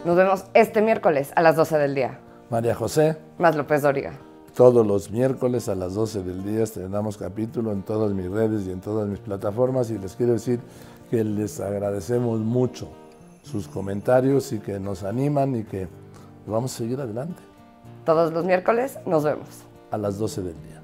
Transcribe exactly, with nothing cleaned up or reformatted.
Nos vemos este miércoles a las doce del día. María José. Más López Dóriga. Todos los miércoles a las doce del día estrenamos capítulo en todas mis redes y en todas mis plataformas, y les quiero decir que les agradecemos mucho sus comentarios y que nos animan y que vamos a seguir adelante. Todos los miércoles nos vemos. A las doce del día.